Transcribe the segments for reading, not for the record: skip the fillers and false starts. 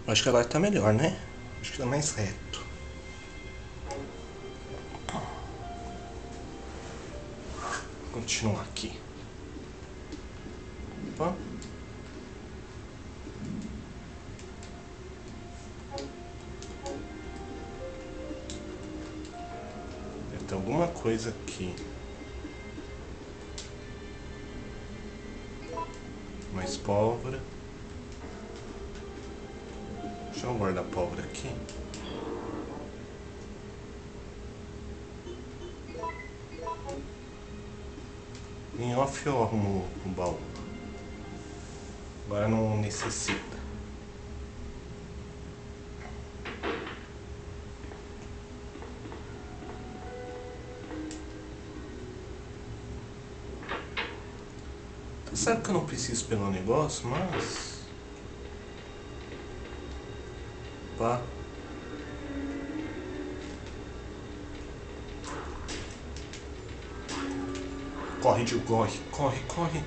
Acho que agora tá melhor, né? Acho que tá mais reto. Vou continuar aqui. Opa. Deve ter alguma coisa aqui. Mais pólvora. Deixa eu guardar a pólvora aqui. Em off eu arrumo o baú. Agora não necessita. Tá certo que eu não preciso pegar o negócio, mas... Pá. Corre, Gil, corre, corre, corre.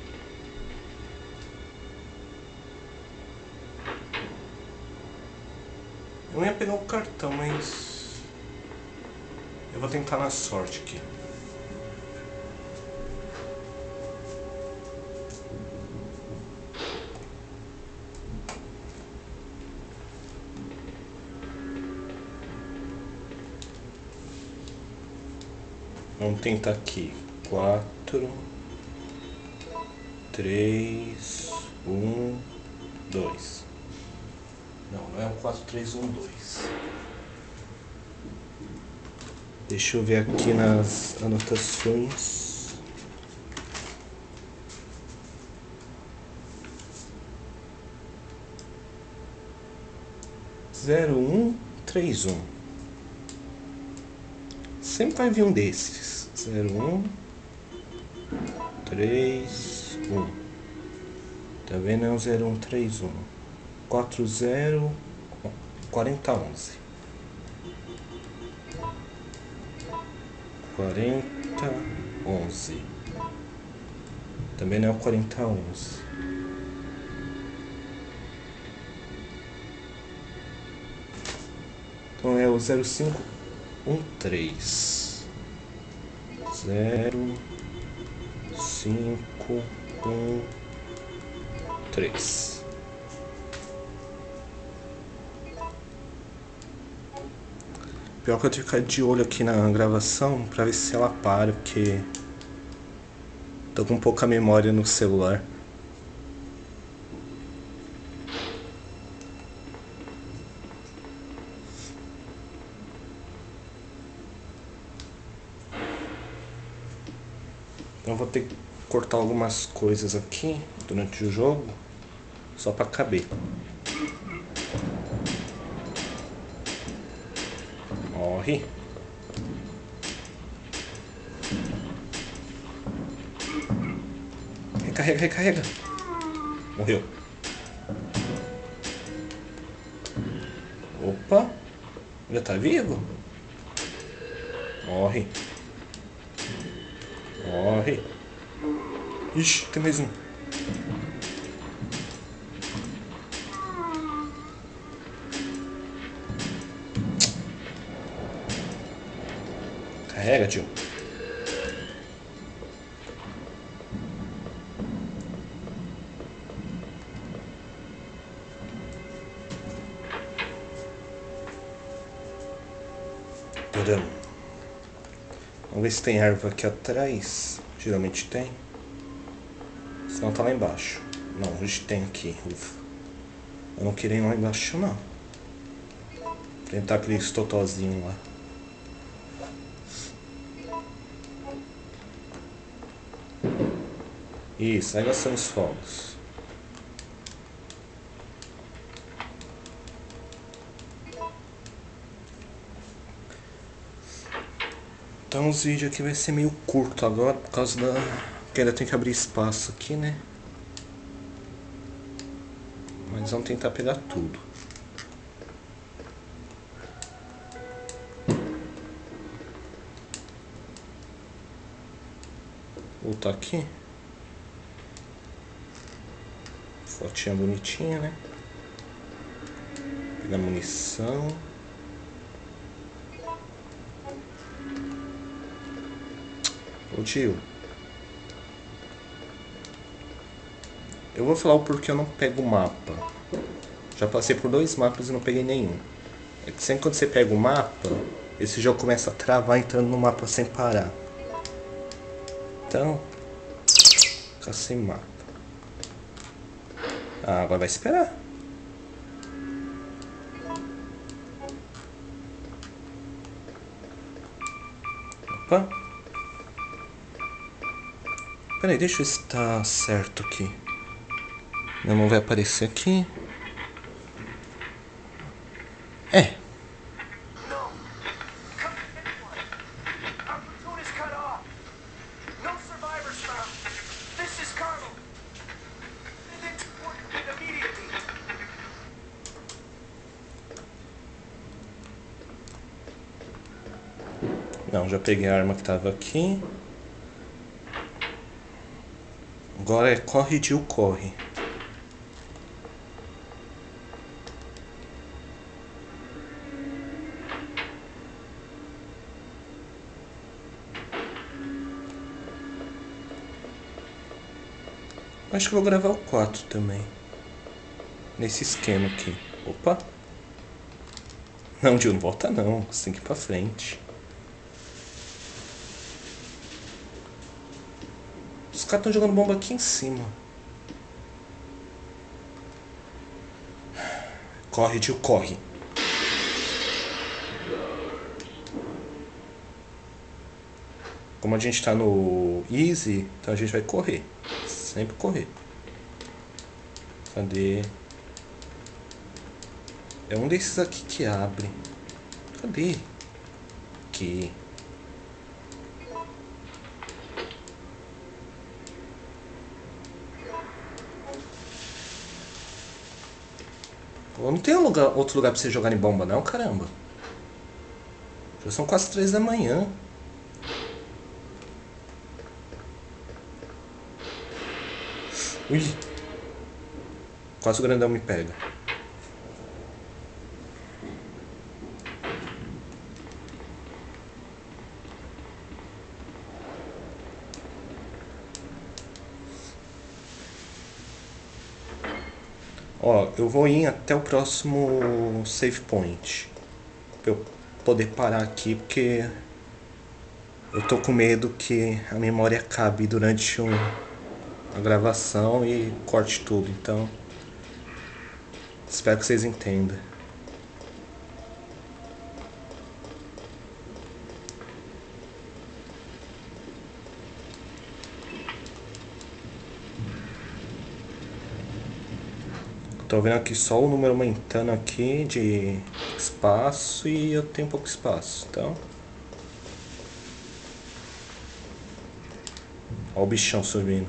Eu ia pegar o cartão, mas... eu vou tentar na sorte aqui. Vamos tentar aqui. 4, 3, 1, 2. Não é um 4, 3, 1, 2. Deixa eu ver aqui nas anotações. Zero, 1, 3, 1. Sempre vai vir um desses. 0, 1, 3, 1. Tá vendo? É um 0, 1, 3, 1. 4, 0, 40, 11. 40, 11. Também não é o 40, 11. Então é o 0, 5, 1, 3. 0, 5, 1, 3. Pior que eu tenho que ficar de olho aqui na gravação pra ver se ela para, porque tô com pouca memória no celular. Então eu vou ter que cortar algumas coisas aqui durante o jogo, só pra caber. Morre. Recarrega, recarrega. Morreu. Opa. Já tá vivo? Morre. Morre. Ixi, tem mais um. Carrega, tio. Vamos ver se tem erva aqui atrás. Geralmente tem. Senão tá lá embaixo. Não, hoje tem aqui. Ufa. Eu não queria ir lá embaixo, não. Tentar aquele totozinho lá. Isso, aí são os fogos. Então os vídeos aqui vai ser meio curto agora, por causa da... que ainda tem que abrir espaço aqui, né? Mas vamos tentar pegar tudo. Voltar aqui. Fotinha bonitinha, né? Pegar munição. Ô tio. Eu vou falar o porquê eu não pego o mapa. Já passei por 2 mapas e não peguei nenhum. É que sempre quando você pega o mapa, esse jogo começa a travar entrando no mapa sem parar. Então, fica sem mapa. Ah, agora vai esperar. Opa. Peraí, deixa eu ver se tá certo aqui. Meu nome vai aparecer aqui. É. Não, já peguei a arma que tava aqui. Agora é corre, Jill, corre. Acho que vou gravar o 4 também. Nesse esquema aqui. Opa. Não, Jill, não volta não. Você tem que ir pra frente. Os caras estão jogando bomba aqui em cima. Corre, Jill, corre. Como a gente tá no easy, então a gente vai correr. Sempre correr. Cadê? É um desses aqui que abre. Cadê? Aqui. Pô, não tem outro lugar pra você jogar em bomba não, caramba. Já são quase 3 da manhã. Ui. Quase o grandão me pega. Ó, eu vou ir até o próximo save point. Pra eu poder parar aqui, porque eu tô com medo que a memória acabe durante a gravação e corte tudo. Então, espero que vocês entendam. Tô vendo aqui só o número aumentando aqui de espaço e eu tenho pouco espaço, então... Ó o bichão subindo.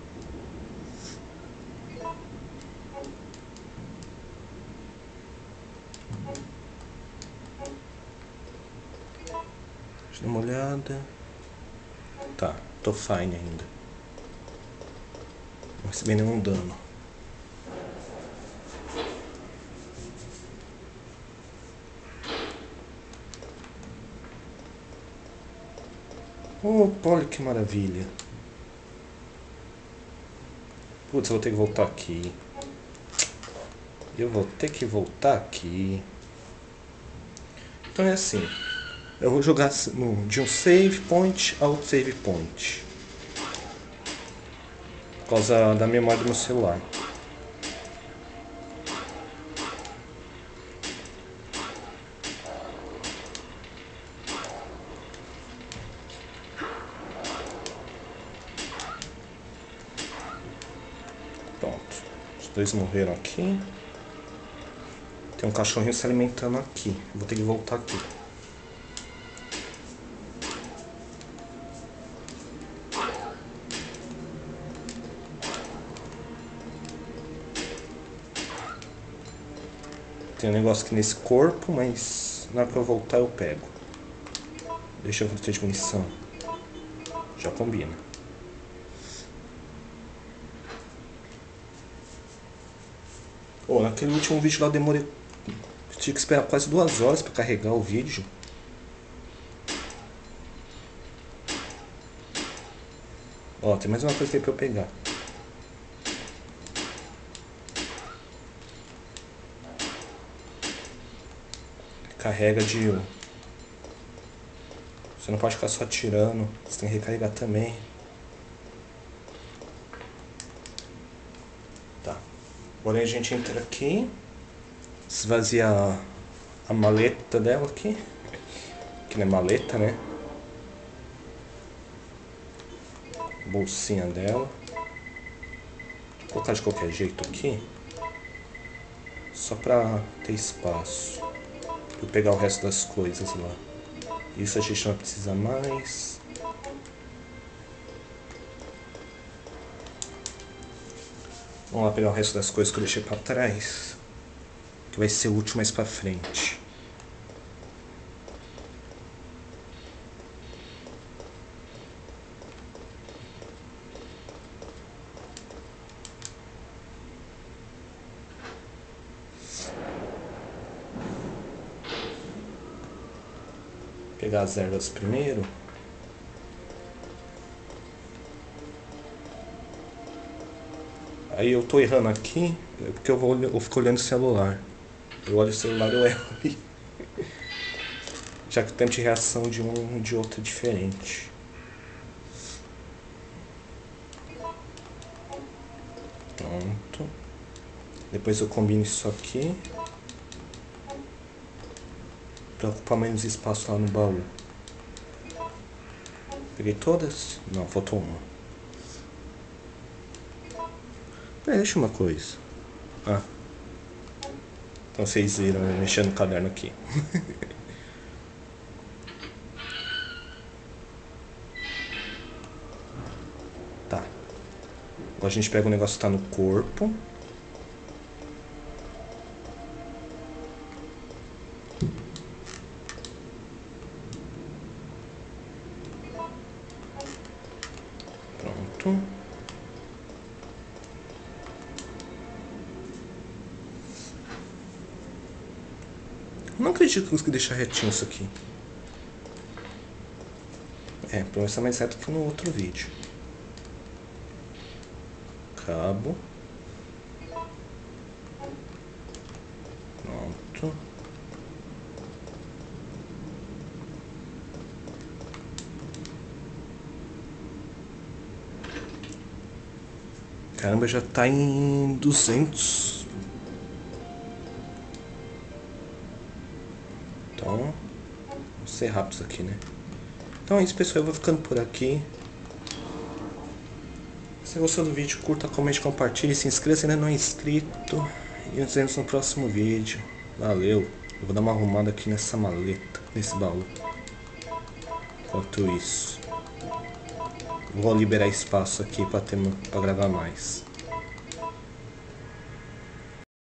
Deixa eu dar uma olhada. Tá, tô fine ainda. Não recebi nenhum dano. Opa, olha que maravilha. Putz, eu vou ter que voltar aqui. Eu vou ter que voltar aqui. Então é assim. Eu vou jogar de um save point a outro save point. Por causa da memória do meu celular. Pronto. Os dois morreram aqui. Tem um cachorrinho se alimentando aqui. Vou ter que voltar aqui. Tem um negócio aqui nesse corpo, mas na hora que eu voltar eu pego. Deixa eu ter de munição. Já combina. Oh, naquele último vídeo lá eu demorei Tive que esperar quase 2 horas pra carregar o vídeo. Ó, tem mais uma coisa aí pra eu pegar. Carrega de... Você não pode ficar só tirando, você tem que recarregar também. Tá. Agora a gente entra aqui. Esvaziar a maleta dela aqui. Que não é maleta, né? Bolsinha dela. Vou colocar de qualquer jeito aqui. Só pra ter espaço. Pra eu pegar o resto das coisas lá. Isso a gente não precisa mais. Vamos lá pegar o resto das coisas que eu deixei pra trás. Que vai ser útil mais pra frente. Pegar as ervas primeiro. Aí eu tô errando aqui, porque eu fico olhando o celular. Eu olho o celular e eu erro ali. Já que o tempo de reação de um e de outro é diferente. Pronto. Depois eu combino isso aqui. Pra ocupar menos espaço lá no baú. Peguei todas? Não, faltou uma. Peraí, deixa uma coisa. Ah. Então vocês viram eu mexendo no caderno aqui. Tá. Agora a gente pega o negócio que tá no corpo. Pronto. Não acredito que eu consegui deixar retinho isso aqui. É, pelo menos tá mais reto que no outro vídeo. Cabo. Pronto. Caramba, já tá em 200. Então, vamos ser rápidos aqui, né? Então é isso, pessoal. Eu vou ficando por aqui. Se gostou do vídeo, curta, comente, compartilhe, se inscreva se ainda não é inscrito. E nos vemos no próximo vídeo. Valeu. Eu vou dar uma arrumada aqui nessa maleta, nesse baú. Enquanto isso, vou liberar espaço aqui pra gravar mais.